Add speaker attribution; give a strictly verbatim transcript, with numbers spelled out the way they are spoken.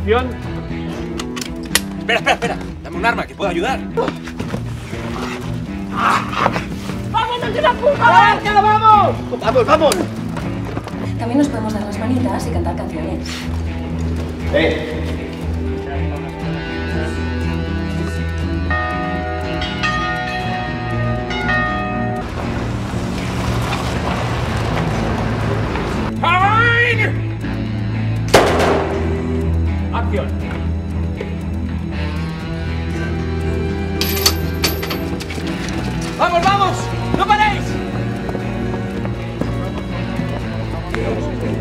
Speaker 1: Acción.
Speaker 2: Espera, espera, espera. Dame un arma que pueda ayudar.
Speaker 3: ¡Vámonos de una puta vez!
Speaker 1: ¡Vamos! ¡Vamos, vamos!
Speaker 3: También nos podemos dar las manitas y cantar canciones.
Speaker 1: ¡Eh! Acción.
Speaker 2: ¡Vamos, vamos! ¡No paréis!